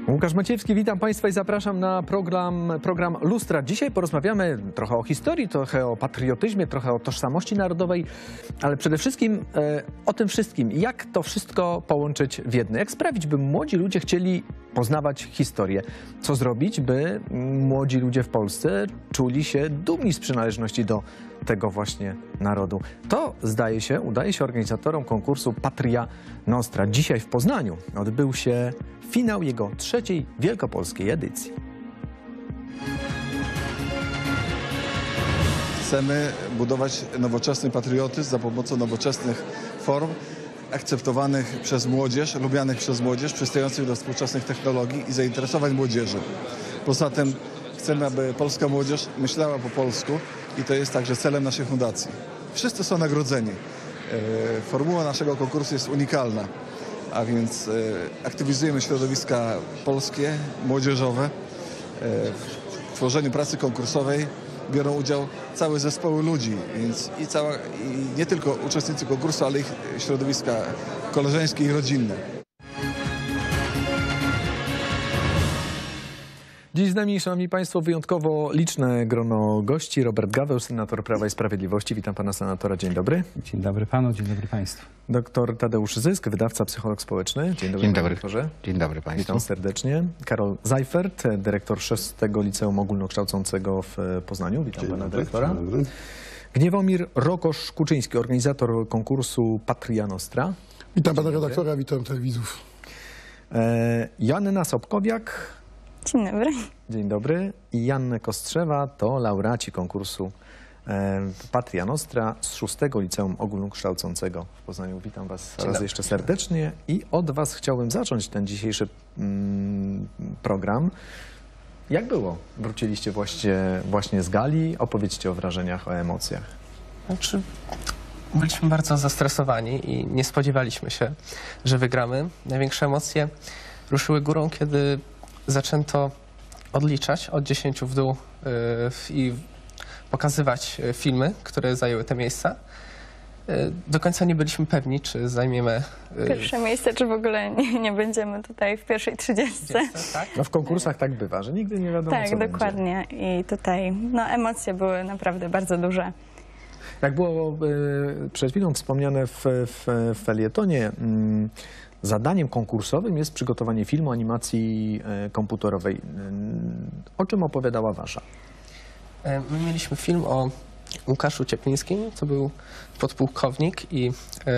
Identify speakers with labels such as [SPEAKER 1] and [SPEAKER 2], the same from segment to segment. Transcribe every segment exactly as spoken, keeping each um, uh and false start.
[SPEAKER 1] Łukasz Maciejewski, witam Państwa i zapraszam na program, program Lustra. Dzisiaj porozmawiamy trochę o historii, trochę o patriotyzmie, trochę o tożsamości narodowej, ale przede wszystkim e, o tym wszystkim, jak to wszystko połączyć w jedno. Jak sprawić, by młodzi ludzie chcieli poznawać historię. Co zrobić, by młodzi ludzie w Polsce czuli się dumni z przynależności do tego właśnie narodu. To, zdaje się, udaje się organizatorom konkursu Patria Nostra. Dzisiaj w Poznaniu odbył się finał jego trzeciej wielkopolskiej edycji.
[SPEAKER 2] Chcemy budować nowoczesny patriotyzm za pomocą nowoczesnych form, akceptowanych przez młodzież, lubianych przez młodzież, przystających do współczesnych technologii i zainteresowań młodzieży. Poza tym chcemy, aby polska młodzież myślała po polsku i to jest także celem naszej fundacji. Wszyscy są nagrodzeni. Formuła naszego konkursu jest unikalna, a więc aktywizujemy środowiska polskie, młodzieżowe. W tworzeniu pracy konkursowej biorą udział całe zespoły ludzi, więc i, cała, i nie tylko uczestnicy konkursu, ale ich środowiska koleżeńskie i rodzinne.
[SPEAKER 1] Dziś z nami, szanowni państwo, wyjątkowo liczne grono gości. Robert Gaweł, senator Prawa i Sprawiedliwości. Witam pana senatora. Dzień dobry.
[SPEAKER 3] Dzień dobry panu, dzień dobry państwu.
[SPEAKER 1] Doktor Tadeusz Zysk, wydawca, psycholog społeczny. Dzień dobry.
[SPEAKER 4] Dzień dobry.
[SPEAKER 1] Doktorze.
[SPEAKER 4] Dzień dobry państwu.
[SPEAKER 1] Witam serdecznie. Karol Zajfert, dyrektor szóstego Liceum Ogólnokształcącego w Poznaniu. Witam
[SPEAKER 5] Dzień
[SPEAKER 1] pana
[SPEAKER 5] dobry.
[SPEAKER 1] dyrektora.
[SPEAKER 5] Dzień dobry.
[SPEAKER 1] Gniewomir Rokosz-Kuczyński, organizator konkursu Patria Nostra.
[SPEAKER 5] Witam pana redaktora, witam telewidzów.
[SPEAKER 1] E, Joanna Sobkowiak.
[SPEAKER 6] Dzień dobry.
[SPEAKER 1] Dzień dobry. I Janna Kostrzewa to laureaci konkursu e, Patria Nostra z szóstego Liceum Ogólnokształcącego w Poznaniu. Witam was raz
[SPEAKER 4] dobry.
[SPEAKER 1] jeszcze serdecznie i od was chciałbym zacząć ten dzisiejszy mm, program. Jak było? Wróciliście właśnie, właśnie z gali. Opowiedzcie o wrażeniach, o emocjach.
[SPEAKER 7] Znaczy, byliśmy bardzo zestresowani i nie spodziewaliśmy się, że wygramy. Największe emocje ruszyły górą, kiedy zaczęto odliczać od dziesięciu w dół yy, i pokazywać filmy, które zajęły te miejsca. Yy, do końca nie byliśmy pewni, czy zajmiemy yy,
[SPEAKER 6] Pierwsze miejsce, czy w ogóle nie, nie będziemy tutaj w pierwszej trzydziestce.
[SPEAKER 7] tak?
[SPEAKER 1] No w konkursach tak bywa, że nigdy nie wiadomo, co
[SPEAKER 6] Tak, dokładnie. I tutaj no, emocje były naprawdę bardzo duże.
[SPEAKER 1] Jak było y, przed chwilą wspomniane w, w, w felietonie, y, zadaniem konkursowym jest przygotowanie filmu animacji y, komputerowej. Y, o czym opowiadała wasza?
[SPEAKER 7] Yy, My mieliśmy film o Łukaszu Cieplińskim, to był podpułkownik i yy,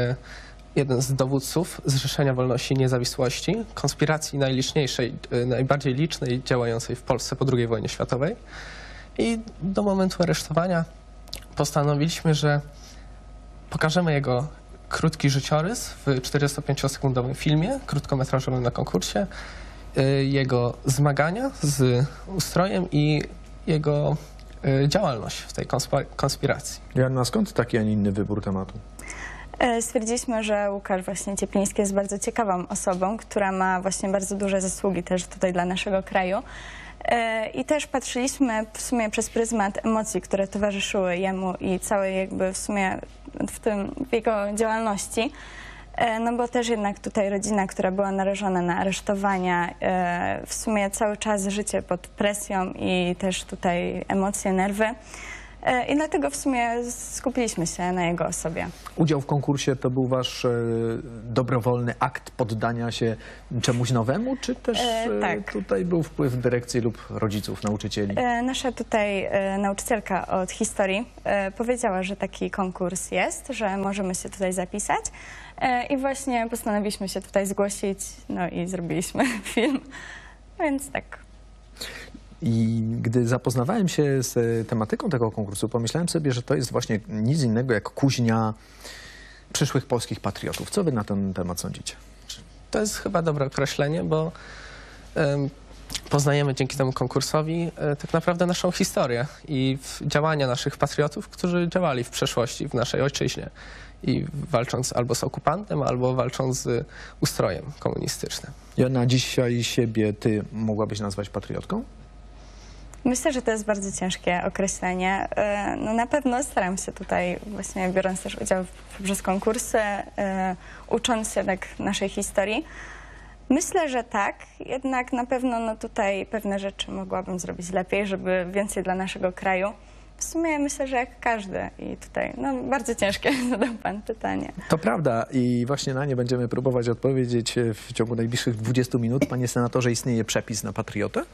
[SPEAKER 7] jeden z dowódców Zrzeszenia Wolności i Niezawisłości, konspiracji najliczniejszej, yy, najbardziej licznej działającej w Polsce po drugiej wojnie światowej. I do momentu aresztowania postanowiliśmy, że pokażemy jego krótki życiorys w czterdziestopięciosekundowym filmie, krótkometrażowym na konkursie, y, jego zmagania z ustrojem i jego y, działalność w tej konspa- konspiracji.
[SPEAKER 1] Joanna, skąd taki, a nie inny wybór tematu?
[SPEAKER 6] E, Stwierdziliśmy, że Łukasz właśnie Ciepliński jest bardzo ciekawą osobą, która ma właśnie bardzo duże zasługi też tutaj dla naszego kraju. E, I też patrzyliśmy w sumie przez pryzmat emocji, które towarzyszyły jemu i całej jakby w sumie w tym, w jego działalności. E, No bo też jednak tutaj rodzina, która była narażona na aresztowania, e, w sumie cały czas życie pod presją i też tutaj emocje, nerwy. E, I dlatego w sumie skupiliśmy się na jego osobie.
[SPEAKER 1] Udział w konkursie to był wasz e, dobrowolny akt poddania się czemuś nowemu, czy też
[SPEAKER 6] E,
[SPEAKER 1] e,
[SPEAKER 6] tak.
[SPEAKER 1] tutaj był wpływ dyrekcji lub rodziców, nauczycieli?
[SPEAKER 6] E, Nasza tutaj e, nauczycielka od historii e, powiedziała, że taki konkurs jest, że możemy się tutaj zapisać e, i właśnie postanowiliśmy się tutaj zgłosić, no i zrobiliśmy film, więc tak.
[SPEAKER 1] I gdy zapoznawałem się z tematyką tego konkursu, pomyślałem sobie, że to jest właśnie nic innego jak kuźnia przyszłych polskich patriotów. Co wy na ten temat sądzicie?
[SPEAKER 7] To jest chyba dobre określenie, bo em, poznajemy dzięki temu konkursowi e, tak naprawdę naszą historię i w- działania naszych patriotów, którzy działali w przeszłości w naszej ojczyźnie i walcząc albo z okupantem, albo walcząc z ustrojem komunistycznym.
[SPEAKER 1] Joanna, dzisiaj siebie ty mogłabyś nazwać patriotką?
[SPEAKER 6] Myślę, że to jest bardzo ciężkie określenie. E, No na pewno staram się tutaj właśnie, biorąc też udział w- poprzez konkursy, e, ucząc się tak naszej historii. Myślę, że tak, jednak na pewno no tutaj pewne rzeczy mogłabym zrobić lepiej, żeby więcej dla naszego kraju. W sumie myślę, że jak każdy i tutaj no, bardzo ciężkie zadał pan pytanie.
[SPEAKER 1] To prawda i właśnie na nie będziemy próbować odpowiedzieć w ciągu najbliższych dwudziestu minut. Panie senatorze, istnieje przepis na patriotę?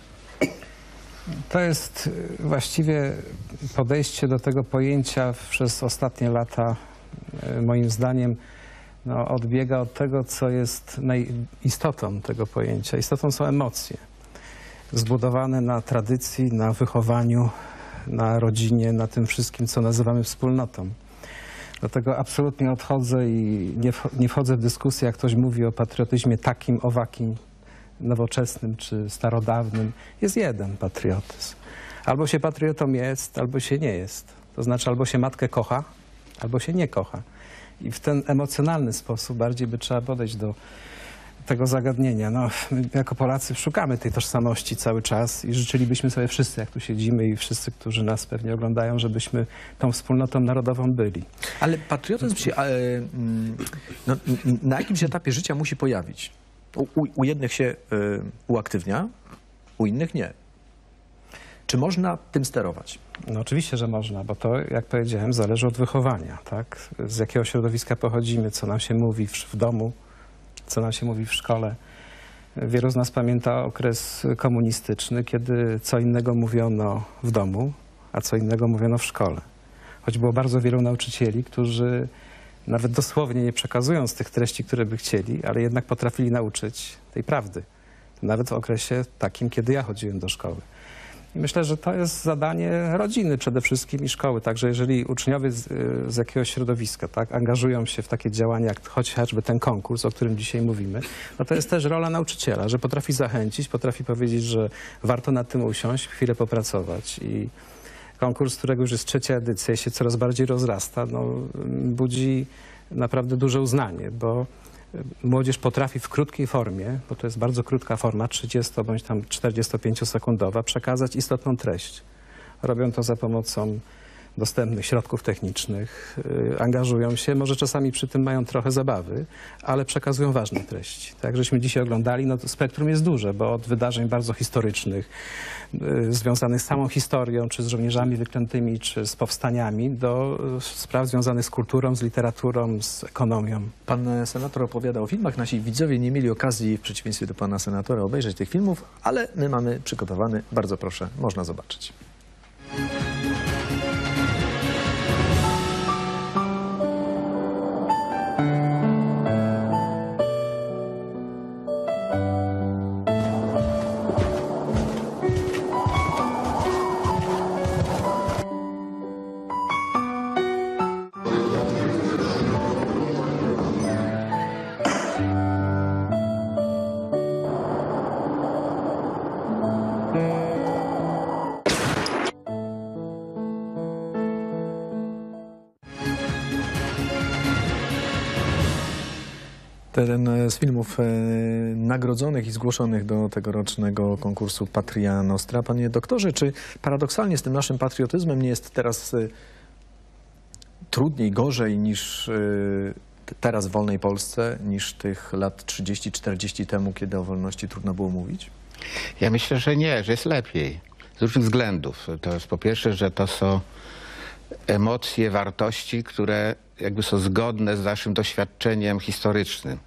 [SPEAKER 3] To jest właściwie podejście do tego pojęcia przez ostatnie lata, moim zdaniem, no, odbiega od tego, co jest istotą tego pojęcia. Istotą są emocje, zbudowane na tradycji, na wychowaniu, na rodzinie, na tym wszystkim, co nazywamy wspólnotą. Dlatego absolutnie odchodzę i nie, nie wchodzę w dyskusję, jak ktoś mówi o patriotyzmie takim, owakim, nowoczesnym czy starodawnym. Jest jeden patriotyzm. Albo się patriotą jest, albo się nie jest. To znaczy albo się matkę kocha, albo się nie kocha. I w ten emocjonalny sposób bardziej by trzeba podejść do tego zagadnienia. No, my jako Polacy szukamy tej tożsamości cały czas i życzylibyśmy sobie wszyscy, jak tu siedzimy i wszyscy, którzy nas pewnie oglądają, żebyśmy tą wspólnotą narodową byli.
[SPEAKER 1] Ale patriotyzm się e, mm, no, n- na jakimś etapie życia musi pojawić. U, u, u jednych się e, uaktywnia, u innych nie. Czy można tym sterować?
[SPEAKER 3] No oczywiście, że można, bo to, jak powiedziałem, zależy od wychowania, tak? Z jakiego środowiska pochodzimy, co nam się mówi w, w domu, co nam się mówi w szkole. Wielu z nas pamięta okres komunistyczny, kiedy co innego mówiono w domu, a co innego mówiono w szkole. Choć było bardzo wielu nauczycieli, którzy nawet dosłownie nie przekazując tych treści, które by chcieli, ale jednak potrafili nauczyć tej prawdy. Nawet w okresie takim, kiedy ja chodziłem do szkoły. I myślę, że to jest zadanie rodziny przede wszystkim i szkoły. Także jeżeli uczniowie z, z jakiegoś środowiska tak, angażują się w takie działania, jak chociażby ten konkurs, o którym dzisiaj mówimy, no to jest też rola nauczyciela, że potrafi zachęcić, potrafi powiedzieć, że warto nad tym usiąść, chwilę popracować. I konkurs, którego już jest trzecia edycja i się coraz bardziej rozrasta, no, budzi naprawdę duże uznanie, bo młodzież potrafi w krótkiej formie, bo to jest bardzo krótka forma, trzydziesto bądź tam czterdziestopięciosekundowa, przekazać istotną treść. Robią to za pomocą dostępnych środków technicznych, yy, angażują się, może czasami przy tym mają trochę zabawy, ale przekazują ważne treści. Tak jak żeśmy dzisiaj oglądali, no to spektrum jest duże, bo od wydarzeń bardzo historycznych, yy, związanych z samą historią, czy z żołnierzami wyklętymi, czy z powstaniami, do yy, spraw związanych z kulturą, z literaturą, z ekonomią.
[SPEAKER 1] Pan senator opowiada o filmach. Nasi widzowie nie mieli okazji, w przeciwieństwie do pana senatora, obejrzeć tych filmów, ale my mamy przygotowany. Bardzo proszę, można zobaczyć. Ten z filmów e, nagrodzonych i zgłoszonych do tegorocznego konkursu Patria Nostra. Panie doktorze, czy paradoksalnie z tym naszym patriotyzmem nie jest teraz e, trudniej, gorzej niż e, teraz w wolnej Polsce, niż tych lat trzydzieści czterdzieści temu, kiedy o wolności trudno było mówić?
[SPEAKER 4] Ja myślę, że nie, że jest lepiej. Z różnych względów. To jest po pierwsze, że to są emocje, wartości, które jakby są zgodne z naszym doświadczeniem historycznym.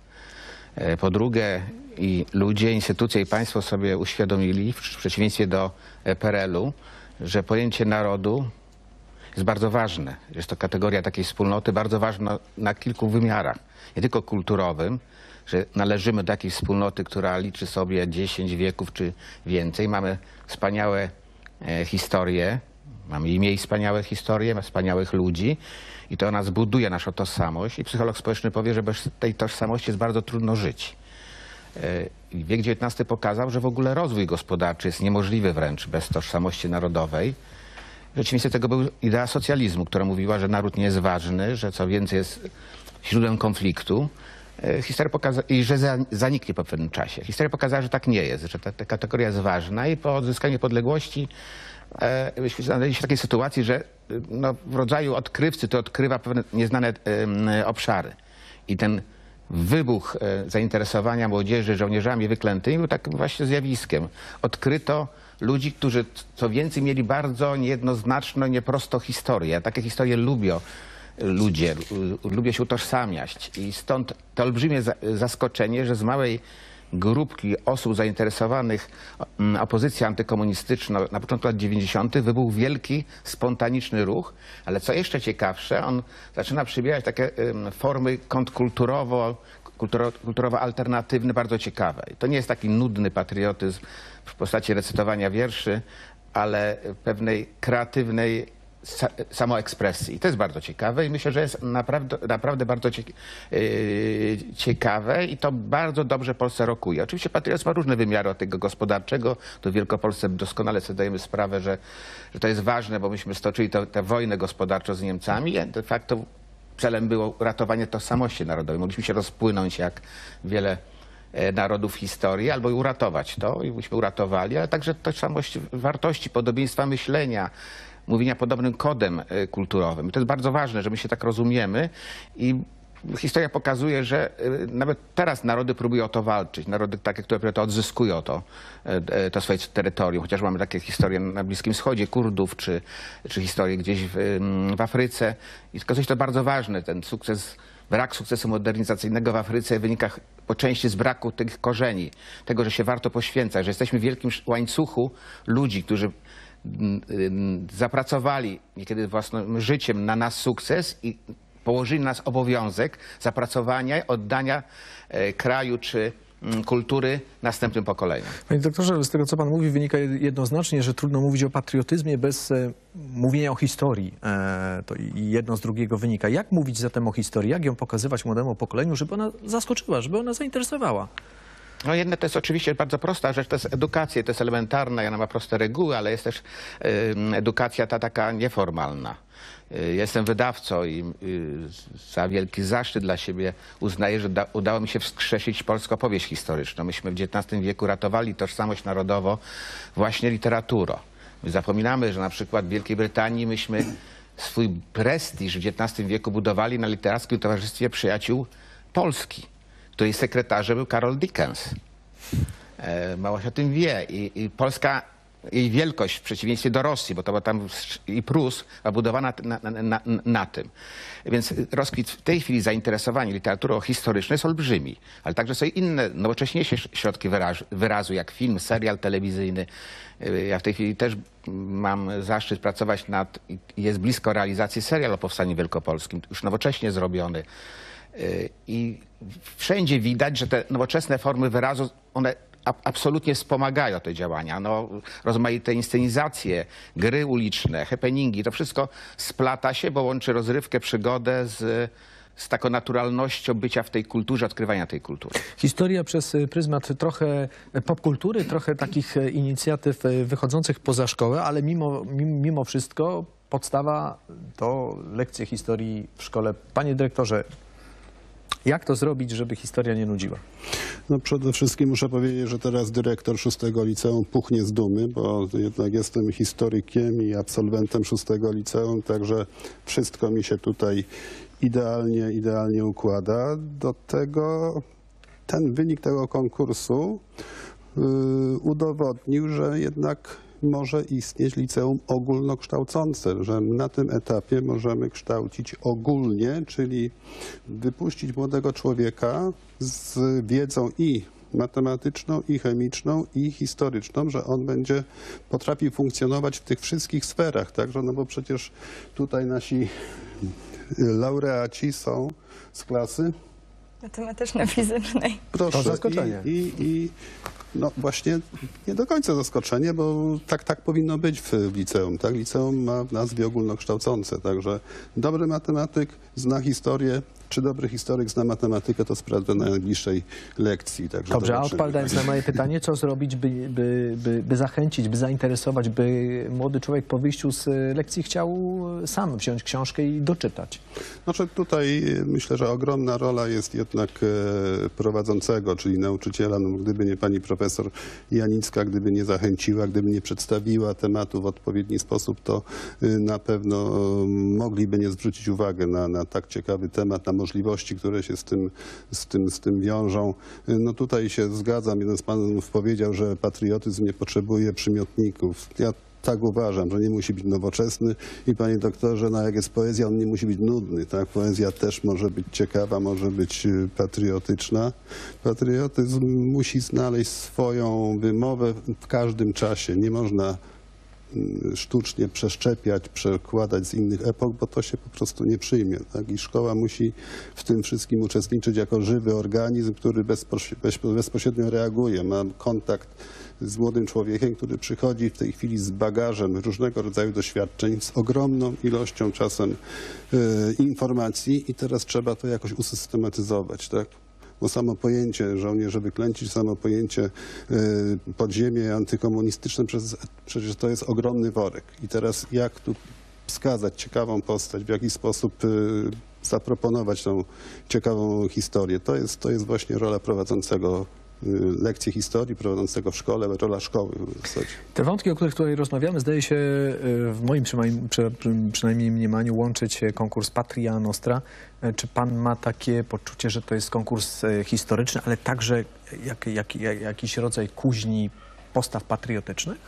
[SPEAKER 4] Po drugie, i ludzie, instytucje i państwo sobie uświadomili, w przeciwieństwie do P R L u, że pojęcie narodu jest bardzo ważne. Jest to kategoria takiej wspólnoty bardzo ważna na kilku wymiarach. Nie tylko kulturowym, że należymy do takiej wspólnoty, która liczy sobie dziesięć wieków czy więcej. Mamy wspaniałe e, historie, mamy i miej wspaniałe historie, mamy wspaniałych ludzi i to nas buduje, naszą tożsamość. I psycholog społeczny powie, że bez tej tożsamości jest bardzo trudno żyć. E, wiek dziewiętnasty pokazał, że w ogóle rozwój gospodarczy jest niemożliwy wręcz bez tożsamości narodowej. W przeciwieństwie tego była idea socjalizmu, która mówiła, że naród nie jest ważny, że co więcej jest źródłem konfliktu. Historia pokazała, i że zaniknie po pewnym czasie. Historia pokazała, że tak nie jest, że ta, ta kategoria jest ważna i po odzyskaniu niepodległości e, znaleźli się w takiej sytuacji, że no, w rodzaju odkrywcy to odkrywa pewne nieznane e, obszary. I ten wybuch e, zainteresowania młodzieży żołnierzami wyklętymi był takim właśnie zjawiskiem. Odkryto ludzi, którzy co więcej mieli bardzo niejednoznaczną, nieprostą historię. Takie historie lubią ludzie, lubią się utożsamiać i stąd to olbrzymie za, zaskoczenie, że z małej grupki osób zainteresowanych opozycją antykomunistyczną na początku lat dziewięćdziesiątych wybuchł wielki, spontaniczny ruch, ale co jeszcze ciekawsze, on zaczyna przybierać takie um, formy kontrkulturowo, kulturo, kulturowo-alternatywne, bardzo ciekawe. I to nie jest taki nudny patriotyzm w postaci recytowania wierszy, ale pewnej kreatywnej samoekspresji. I to jest bardzo ciekawe i myślę, że jest naprawdę, naprawdę bardzo cie, yy, ciekawe i to bardzo dobrze Polsce rokuje. Oczywiście patriotyzm ma różne wymiary od tego gospodarczego. Tu w Wielkopolsce doskonale sobie zdajemy sprawę, że, że to jest ważne, bo myśmy stoczyli tę wojnę gospodarczą z Niemcami. De facto celem było ratowanie tożsamości narodowej. Mogliśmy się rozpłynąć jak wiele narodów historii, albo uratować to i byśmy uratowali, ale także tożsamość wartości, podobieństwa myślenia, mówienia podobnym kodem kulturowym. I to jest bardzo ważne, że my się tak rozumiemy i historia pokazuje, że nawet teraz narody próbują o to walczyć. Narody takie, które to odzyskują to, to swoje terytorium. Chociaż mamy takie historie na Bliskim Wschodzie, Kurdów, czy, czy historie gdzieś w, w Afryce. I okazuje się to bardzo ważne. Ten sukces, brak sukcesu modernizacyjnego w Afryce wynika po części z braku tych korzeni. Tego, że się warto poświęcać, że jesteśmy w wielkim łańcuchu ludzi, którzy zapracowali niekiedy własnym życiem na nasz sukces i położyli na nas obowiązek zapracowania, oddania e, kraju czy m, kultury następnym pokoleniom.
[SPEAKER 1] Panie doktorze, z tego co pan mówi wynika jednoznacznie, że trudno mówić o patriotyzmie bez e, mówienia o historii. E, to i jedno z drugiego wynika. Jak mówić zatem o historii? Jak ją pokazywać młodemu pokoleniu, żeby ona zaskoczyła, żeby ona zainteresowała?
[SPEAKER 4] No jedno to jest oczywiście bardzo prosta rzecz, to jest edukacja, to jest elementarna i ona ma proste reguły, ale jest też y, edukacja ta taka nieformalna. Y, jestem wydawcą i y, za wielki zaszczyt dla siebie uznaję, że da, udało mi się wskrzesić polską opowieść historyczną. Myśmy w dziewiętnastym wieku ratowali tożsamość narodową właśnie literaturą. My zapominamy, że na przykład w Wielkiej Brytanii myśmy swój prestiż w dziewiętnastym wieku budowali na Literackim Towarzystwie Przyjaciół Polski, której sekretarzem był Karol Dickens. E, mało się o tym wie. I, i Polska, jej wielkość w przeciwieństwie do Rosji, bo to była tam i Prus, była budowana na, na, na, na tym. Więc rozkwit w tej chwili zainteresowanie literaturą historyczną jest olbrzymi, ale także są inne, nowocześniejsze środki wyrazu, wyrazu, jak film, serial telewizyjny. Ja w tej chwili też mam zaszczyt pracować nad, i jest blisko realizacji serial o Powstaniu Wielkopolskim, już nowocześnie zrobiony. I wszędzie widać, że te nowoczesne formy wyrazu, one absolutnie wspomagają te działania. No, rozmaite inscenizacje, gry uliczne, happeningi, to wszystko splata się, bo łączy rozrywkę, przygodę z, z taką naturalnością bycia w tej kulturze, odkrywania tej kultury.
[SPEAKER 1] Historia przez pryzmat trochę popkultury, trochę takich inicjatyw wychodzących poza szkołę, ale mimo, mimo wszystko podstawa to lekcje historii w szkole. Panie dyrektorze, jak to zrobić, żeby historia nie nudziła?
[SPEAKER 5] No przede wszystkim muszę powiedzieć, że teraz dyrektor szóstego liceum puchnie z dumy, bo jednak jestem historykiem i absolwentem szóstego liceum, także wszystko mi się tutaj idealnie, idealnie układa. Do tego ten wynik tego konkursu yy, udowodnił, że jednak może istnieć liceum ogólnokształcące, że na tym etapie możemy kształcić ogólnie, czyli wypuścić młodego człowieka z wiedzą i matematyczną, i chemiczną, i historyczną, że on będzie potrafił funkcjonować w tych wszystkich sferach, także, no bo przecież tutaj nasi laureaci są z klasy
[SPEAKER 6] matematyczno-fizycznej.
[SPEAKER 5] Proszę,
[SPEAKER 1] To zaskoczenie.
[SPEAKER 5] I, i, i no właśnie nie do końca zaskoczenie, bo tak, tak powinno być w, w liceum. Tak? Liceum ma w nazwie ogólnokształcące, także dobry matematyk zna historię, czy dobry historyk zna matematykę, to sprawdzę na najbliższej lekcji. Także
[SPEAKER 1] dobrze, a
[SPEAKER 5] zobaczymy.
[SPEAKER 1] odpowiadając na moje pytanie, co zrobić, by, by, by, by zachęcić, by zainteresować, by młody człowiek po wyjściu z lekcji chciał sam wziąć książkę i doczytać?
[SPEAKER 5] Znaczy tutaj myślę, że ogromna rola jest jednak prowadzącego, czyli nauczyciela. No, gdyby nie pani profesor profesor Janicka, gdyby nie zachęciła, gdyby nie przedstawiła tematu w odpowiedni sposób, to na pewno mogliby nie zwrócić uwagi na, na tak ciekawy temat, na możliwości, które się z tym, z tym, z tym wiążą. No tutaj się zgadzam, jeden z panów powiedział, że patriotyzm nie potrzebuje przymiotników. Ja tak uważam, że nie musi być nowoczesny i panie doktorze, no jak jest poezja, on nie musi być nudny, tak? Poezja też może być ciekawa, może być patriotyczna. Patriotyzm musi znaleźć swoją wymowę w każdym czasie. Nie można sztucznie przeszczepiać, przekładać z innych epok, bo to się po prostu nie przyjmie. Tak? I szkoła musi w tym wszystkim uczestniczyć jako żywy organizm, który bezpośrednio reaguje, ma kontakt z młodym człowiekiem, który przychodzi w tej chwili z bagażem różnego rodzaju doświadczeń, z ogromną ilością czasem y, informacji i teraz trzeba to jakoś usystematyzować. Tak? Bo samo pojęcie żołnierze wyklęci, samo pojęcie y, podziemie antykomunistyczne, przecież, przecież to jest ogromny worek. I teraz jak tu wskazać ciekawą postać, w jaki sposób y, zaproponować tą ciekawą historię, to jest, to jest właśnie rola prowadzącego lekcje historii, prowadzącego w szkole, rola szkoły w zasadzie.
[SPEAKER 1] Te wątki, o których tutaj rozmawiamy, zdaje się w moim przynajmniej, przynajmniej mniemaniu łączyć konkurs Patria Nostra. Czy pan ma takie poczucie, że to jest konkurs historyczny, ale także jak, jak, jak, jakiś rodzaj kuźni postaw patriotycznych?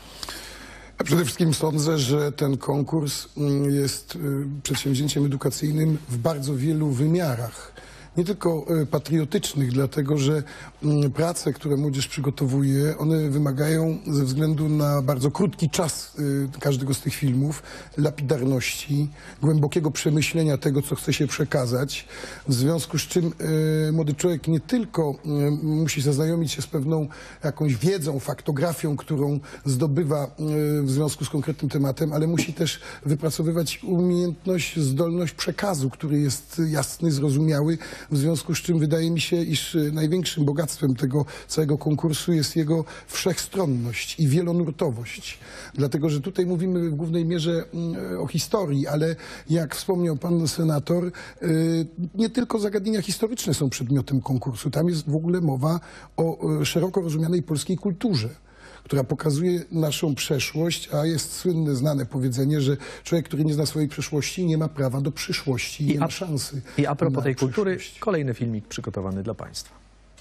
[SPEAKER 8] A przede wszystkim sądzę, że ten konkurs jest przedsięwzięciem edukacyjnym w bardzo wielu wymiarach. Nie tylko patriotycznych, dlatego że prace, które młodzież przygotowuje, one wymagają ze względu na bardzo krótki czas każdego z tych filmów lapidarności, głębokiego przemyślenia tego, co chce się przekazać, w związku z czym młody człowiek nie tylko musi zaznajomić się z pewną jakąś wiedzą, faktografią, którą zdobywa w związku z konkretnym tematem, ale musi też wypracowywać umiejętność, zdolność przekazu, który jest jasny, zrozumiały, w związku z czym wydaje mi się, iż największym bogactwem tego całego konkursu jest jego wszechstronność i wielonurtowość. Dlatego, że tutaj mówimy w głównej mierze o historii, ale jak wspomniał pan senator, nie tylko zagadnienia historyczne są przedmiotem konkursu. Tam jest w ogóle mowa o szeroko rozumianej polskiej kulturze, która pokazuje naszą przeszłość, a jest słynne, znane powiedzenie, że człowiek, który nie zna swojej przeszłości, nie ma prawa do przyszłości, nie
[SPEAKER 1] I
[SPEAKER 8] ma
[SPEAKER 1] a,
[SPEAKER 8] szansy.
[SPEAKER 1] I a propos tej kultury,
[SPEAKER 8] przyszłość.
[SPEAKER 1] kolejny filmik przygotowany dla państwa.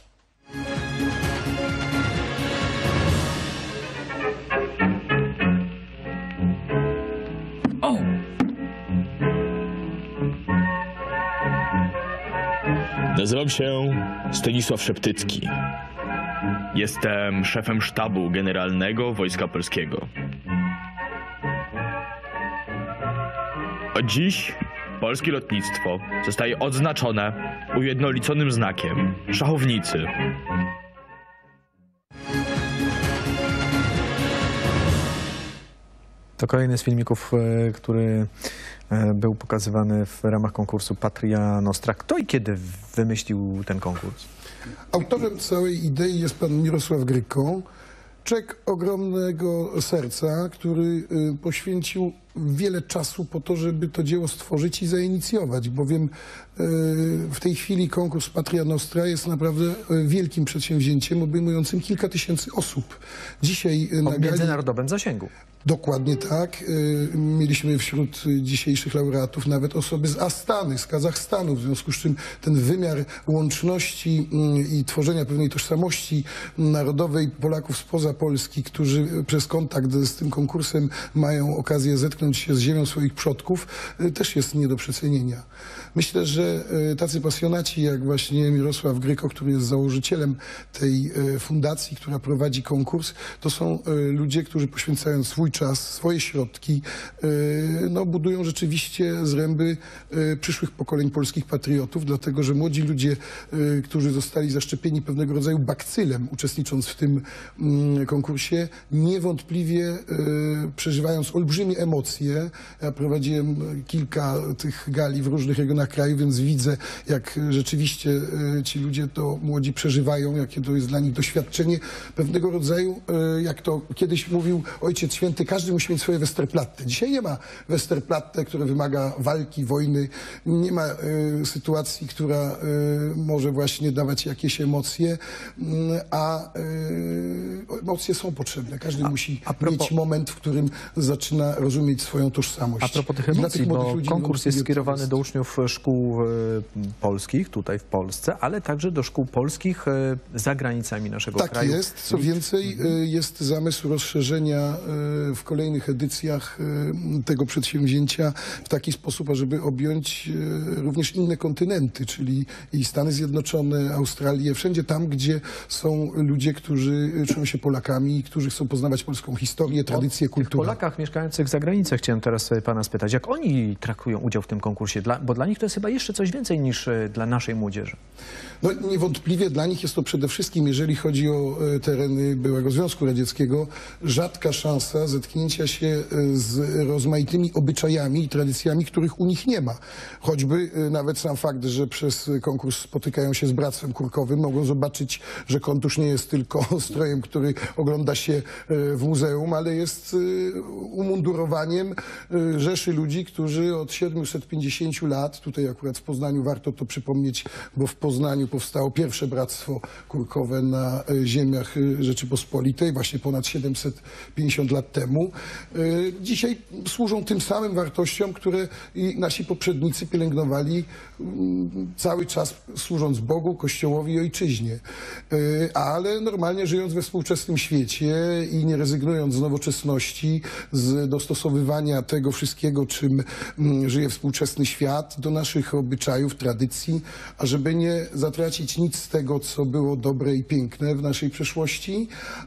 [SPEAKER 9] O! Nazywam się Stanisław Szeptycki. Jestem szefem sztabu generalnego Wojska Polskiego. Od dziś polskie lotnictwo zostaje odznaczone ujednoliconym znakiem szachownicy.
[SPEAKER 1] To kolejny z filmików, który był pokazywany w ramach konkursu Patria Nostra. Kto i kiedy wymyślił ten konkurs?
[SPEAKER 8] Autorem całej idei jest pan Mirosław Gryko, człowiek ogromnego serca, który poświęcił wiele czasu po to, żeby to dzieło stworzyć i zainicjować, bowiem w tej chwili konkurs Patria Nostra jest naprawdę wielkim przedsięwzięciem obejmującym kilka tysięcy osób. Dzisiaj
[SPEAKER 1] O
[SPEAKER 8] na gali...
[SPEAKER 1] międzynarodowym zasięgu.
[SPEAKER 8] Dokładnie tak. Mieliśmy wśród dzisiejszych laureatów nawet osoby z Astany, z Kazachstanu, w związku z czym ten wymiar łączności i tworzenia pewnej tożsamości narodowej Polaków spoza Polski, którzy przez kontakt z tym konkursem mają okazję zetknąć się z ziemią swoich przodków, też jest nie do przecenienia. Myślę, że tacy pasjonaci jak właśnie Mirosław Gryko, który jest założycielem tej fundacji, która prowadzi konkurs, to są ludzie, którzy poświęcają swój czas, swoje środki, no, budują rzeczywiście zręby przyszłych pokoleń polskich patriotów, dlatego że młodzi ludzie, którzy zostali zaszczepieni pewnego rodzaju bakcylem, uczestnicząc w tym konkursie, niewątpliwie przeżywając olbrzymie emocje. Ja prowadziłem kilka tych gali w różnych regionach kraju, więc widzę, jak rzeczywiście ci ludzie to młodzi przeżywają, jakie to jest dla nich doświadczenie pewnego rodzaju, jak to kiedyś mówił Ojciec Święty Pospolitej, każdy musi mieć swoje Westerplatte. Dzisiaj nie ma Westerplatte, które wymaga walki, wojny, nie ma y, sytuacji, która y, może właśnie dawać jakieś emocje, y, a y, emocje są potrzebne. Każdy
[SPEAKER 1] A-
[SPEAKER 8] musi
[SPEAKER 1] a propos-
[SPEAKER 8] mieć moment, w którym zaczyna rozumieć swoją tożsamość.
[SPEAKER 1] A propos tych
[SPEAKER 8] I dla
[SPEAKER 1] emocji,
[SPEAKER 8] młodych
[SPEAKER 1] bo
[SPEAKER 8] ludzi
[SPEAKER 1] konkurs jest
[SPEAKER 8] niewątpliwie to
[SPEAKER 1] skierowany
[SPEAKER 8] jest.
[SPEAKER 1] do uczniów szkół e, polskich tutaj w Polsce, ale także do szkół polskich e, za granicami naszego
[SPEAKER 8] Tak
[SPEAKER 1] kraju.
[SPEAKER 8] jest. Co więcej, y, jest zamysł rozszerzenia y, w kolejnych edycjach y, tego przedsięwzięcia w taki sposób, ażeby objąć y, również inne kontynenty, czyli i Stany Zjednoczone, Australię, wszędzie tam, gdzie są ludzie, którzy czują się Polakami i którzy chcą poznawać polską historię, tradycję,
[SPEAKER 1] O tych
[SPEAKER 8] kulturę.
[SPEAKER 1] Polakach mieszkających za granicą chciałem teraz sobie pana spytać, jak oni traktują udział w tym konkursie, dla, bo dla nich to jest chyba jeszcze coś więcej niż e, dla naszej młodzieży.
[SPEAKER 8] No niewątpliwie dla nich jest to przede wszystkim, jeżeli chodzi o e, tereny byłego Związku Radzieckiego, rzadka szansa zetknięcia się e, z rozmaitymi obyczajami i tradycjami, których u nich nie ma. Choćby e, nawet sam fakt, że przez konkurs spotykają się z Bractwem Kurkowym, mogą zobaczyć, że kontusz nie jest tylko strojem, który ogląda się e, w muzeum, ale jest e, umundurowaniem e, rzeszy ludzi, którzy od siedmiuset pięćdziesięciu lat, tutaj akurat w Poznaniu warto to przypomnieć, bo w Poznaniu powstało pierwsze Bractwo Kurkowe na e, ziemiach e, Rzeczypospolitej, właśnie ponad siedemset pięćdziesiąt lat temu. E, Dzisiaj służą tym samym wartościom, które i nasi poprzednicy pielęgnowali mm, cały czas, służąc Bogu, Kościołowi i Ojczyźnie. E, Ale normalnie żyjąc we współczesnym świecie i nie rezygnując z nowoczesności, z dostosowywania tego wszystkiego, czym mm, żyje współczesny świat, do naszych obyczajów, tradycji, ażeby nie zatracić nic z tego, co było dobre i piękne w naszej przeszłości,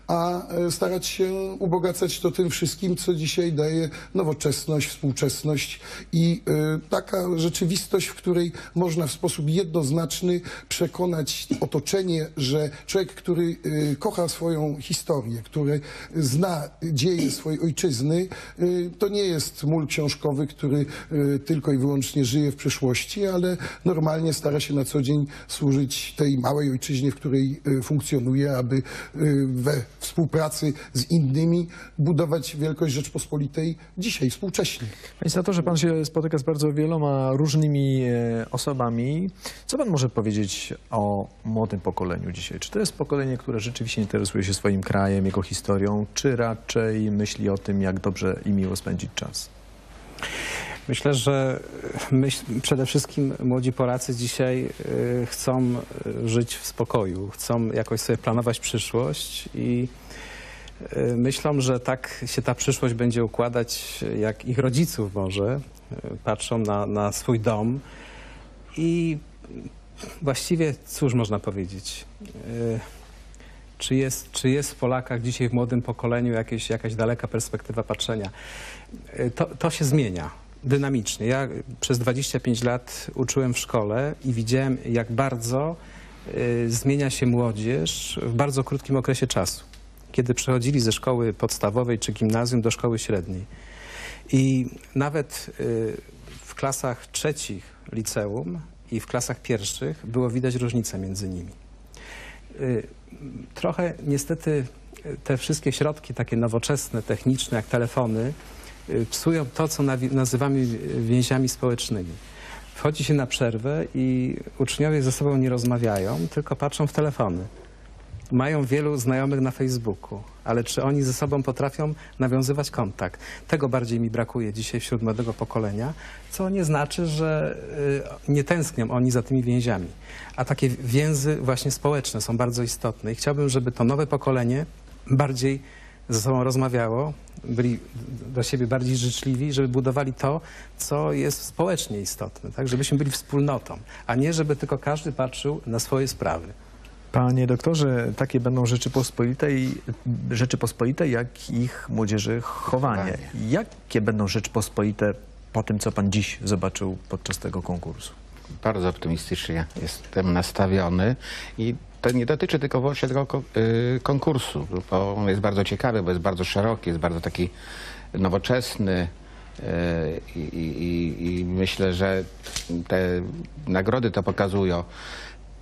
[SPEAKER 8] a e, starać się ubogacać to tym wszystkim, co dzisiaj daje nowoczesność, współczesność i e, taka rzeczywistość, w której można w sposób jednoznaczny przekonać otoczenie, że człowiek, który e, kocha swoją historię, który zna dzieje swojej ojczyzny, e, to nie jest mól książkowy, który e, tylko i wyłącznie żyje w przeszłości, ale normalnie stara się na co dzień służyć tej małej ojczyźnie, w której e, funkcjonuje, aby e, we współpracy z innymi budować wielkość Rzeczpospolitej dzisiaj, współcześnie.
[SPEAKER 1] Panie senatorze, pan się spotyka z bardzo wieloma różnymi e, osobami. Co pan może powiedzieć o młodym pokoleniu dzisiaj? Czy to jest pokolenie, które rzeczywiście interesuje się swoim krajem, jego historią, czy raczej myśli o tym, jak dobrze i miło spędzić czas?
[SPEAKER 3] Myślę, że myśl, przede wszystkim młodzi Polacy dzisiaj y, chcą y, żyć w spokoju, chcą jakoś sobie planować przyszłość i y, myślą, że tak się ta przyszłość będzie układać jak ich rodziców może. Y, patrzą na, na swój dom i właściwie cóż można powiedzieć? Y, Czy jest, czy jest w Polakach dzisiaj w młodym pokoleniu jakieś, jakaś daleka perspektywa patrzenia? Y, To, to się zmienia dynamicznie. Ja przez dwadzieścia pięć lat uczyłem w szkole i widziałem, jak bardzo y, zmienia się młodzież w bardzo krótkim okresie czasu. Kiedy przechodzili ze szkoły podstawowej czy gimnazjum do szkoły średniej. I nawet y, w klasach trzecich liceum i w klasach pierwszych było widać różnicę między nimi. Y, Trochę niestety te wszystkie środki takie nowoczesne, techniczne, jak telefony, y, psują to, co nawi- nazywamy więziami społecznymi. Wchodzi się na przerwę i uczniowie ze sobą nie rozmawiają, tylko patrzą w telefony. Mają wielu znajomych na Facebooku, ale czy oni ze sobą potrafią nawiązywać kontakt? Tego bardziej mi brakuje dzisiaj wśród młodego pokolenia, co nie znaczy, że y, nie tęsknią oni za tymi więziami. A takie więzy właśnie społeczne są bardzo istotne i chciałbym, żeby to nowe pokolenie bardziej ze sobą rozmawiało, byli do siebie bardziej życzliwi, żeby budowali to, co jest społecznie istotne, tak? Żebyśmy byli wspólnotą, a nie żeby tylko każdy patrzył na swoje sprawy.
[SPEAKER 1] Panie doktorze, takie będą Rzeczypospolitej, Rzeczypospolite, jak ich młodzieży chowanie. Jakie będą Rzeczypospolite po tym, co pan dziś zobaczył podczas tego konkursu?
[SPEAKER 4] Bardzo optymistycznie jestem nastawiony i to nie dotyczy tylko wyłącznie tego ko- y, konkursu, bo on jest bardzo ciekawy, bo jest bardzo szeroki, jest bardzo taki nowoczesny y, i, i, i myślę, że te nagrody to pokazują.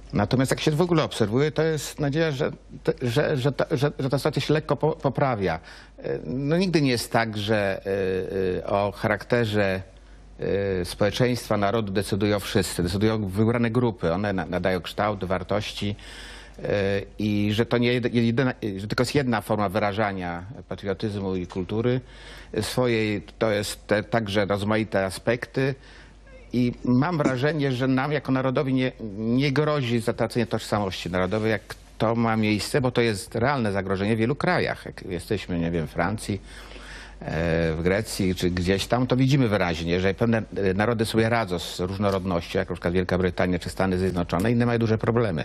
[SPEAKER 4] Natomiast jak się w ogóle obserwuje, to jest nadzieja, że, że, że, ta, że, że ta sytuacja się lekko po, poprawia. No nigdy nie jest tak, że y, y, o charakterze y, społeczeństwa, narodu decydują wszyscy, decydują wybrane grupy. One na, nadają kształt, wartości y, i że to nie jedyna, że tylko jest jedna forma wyrażania patriotyzmu i kultury swojej. To jest te, także rozmaite aspekty. I mam wrażenie, że nam jako narodowi nie, nie grozi zatracenie tożsamości narodowej, jak to ma miejsce, bo to jest realne zagrożenie w wielu krajach. Jak jesteśmy, nie wiem, w Francji, w Grecji czy gdzieś tam, to widzimy wyraźnie, że pewne narody sobie radzą z różnorodnością, jak na przykład Wielka Brytania czy Stany Zjednoczone, inne mają duże problemy.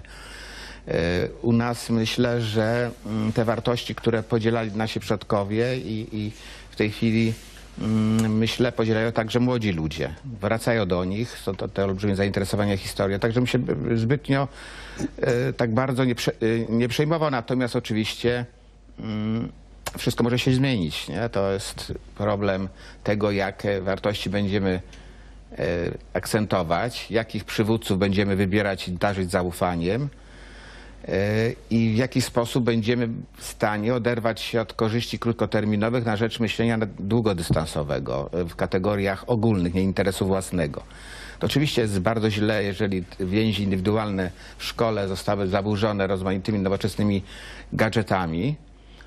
[SPEAKER 4] U nas myślę, że te wartości, które podzielali nasi przodkowie i, i w tej chwili myślę, podzielają także młodzi ludzie. Wracają do nich, są to te olbrzymie zainteresowania historią, także bym się zbytnio e, tak bardzo nie, prze, e, nie przejmował. Natomiast oczywiście mm, wszystko może się zmienić. Nie? To jest problem tego, jakie wartości będziemy e, akcentować, jakich przywódców będziemy wybierać i darzyć zaufaniem i w jaki sposób będziemy w stanie oderwać się od korzyści krótkoterminowych na rzecz myślenia długodystansowego w kategoriach ogólnych, nie interesu własnego. To oczywiście jest bardzo źle, jeżeli więzi indywidualne w szkole zostały zaburzone rozmaitymi nowoczesnymi gadżetami,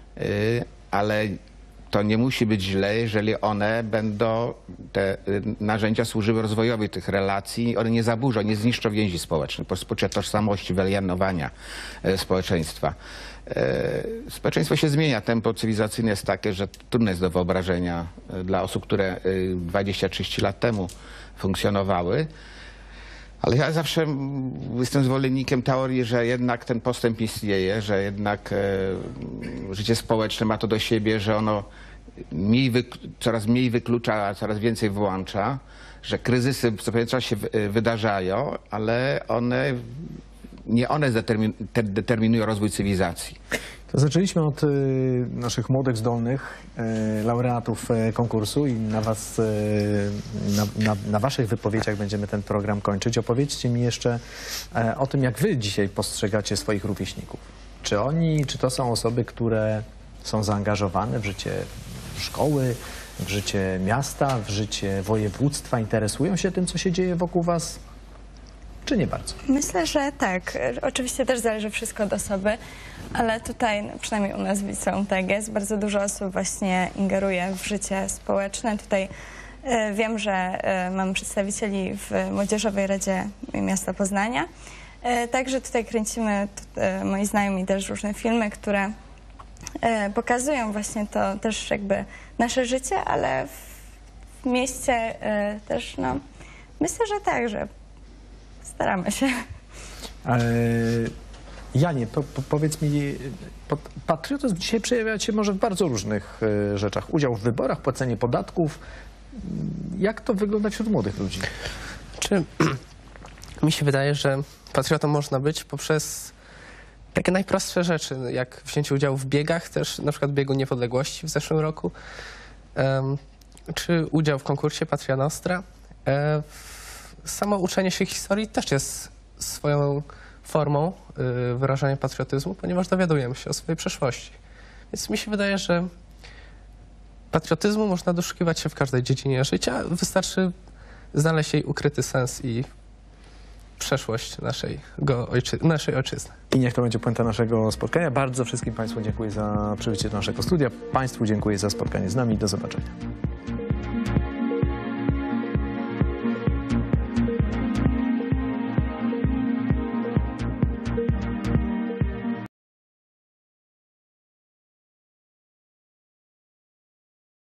[SPEAKER 4] ale to nie musi być źle, jeżeli one będą, te narzędzia służyły rozwojowi tych relacji, one nie zaburzą, nie zniszczą więzi społecznych, poczucia tożsamości, wyalienowania społeczeństwa. Społeczeństwo się zmienia, tempo cywilizacyjne jest takie, że trudne jest do wyobrażenia dla osób, które dwadzieścia trzydzieści lat temu funkcjonowały. Ale ja zawsze jestem zwolennikiem teorii, że jednak ten postęp istnieje, że jednak e, życie społeczne ma to do siebie, że ono mniej coraz mniej wyklucza, a coraz więcej włącza, że kryzysy co pewien czas się wydarzają, ale one, nie one determin, determinują rozwój cywilizacji.
[SPEAKER 1] To zaczęliśmy od y, naszych młodych, zdolnych y, laureatów y, konkursu i na, was, y, na, na, na waszych wypowiedziach będziemy ten program kończyć. Opowiedzcie mi jeszcze y, o tym, jak wy dzisiaj postrzegacie swoich rówieśników. Czy oni, czy to są osoby, które są zaangażowane w życie szkoły, w życie miasta, w życie województwa, interesują się tym, co się dzieje wokół was? Czy nie bardzo?
[SPEAKER 6] Myślę, że tak. Oczywiście też zależy wszystko od osoby, ale tutaj, no, przynajmniej u nas w liceum tak jest, bardzo dużo osób właśnie ingeruje w życie społeczne. Tutaj e, wiem, że e, mamy przedstawicieli w Młodzieżowej Radzie Miasta Poznania. E, także tutaj kręcimy, e, moi znajomi, też różne filmy, które e, pokazują właśnie to też jakby nasze życie, ale w mieście e, też, no, myślę, że tak, że staramy się.
[SPEAKER 1] E, Janie, po, po, powiedz mi, patriotyzm dzisiaj przejawia się może w bardzo różnych e, rzeczach. Udział w wyborach, płacenie podatków. Jak to wygląda wśród młodych ludzi?
[SPEAKER 7] Czy mi się wydaje, że patriotą można być poprzez takie najprostsze rzeczy, jak wzięcie udziału w biegach, też na przykład biegu niepodległości w zeszłym roku, um, czy udział w konkursie Patria Nostra. Um, Samo uczenie się historii też jest swoją formą y, wyrażania patriotyzmu, ponieważ dowiadujemy się o swojej przeszłości. Więc mi się wydaje, że patriotyzmu można doszukiwać się w każdej dziedzinie życia. Wystarczy znaleźć jej ukryty sens i przeszłość naszej, go, ojczy, naszej ojczyzny.
[SPEAKER 1] I niech to będzie puenta naszego spotkania. Bardzo wszystkim Państwu dziękuję za przybycie do naszego studia. Państwu dziękuję za spotkanie z nami. Do zobaczenia.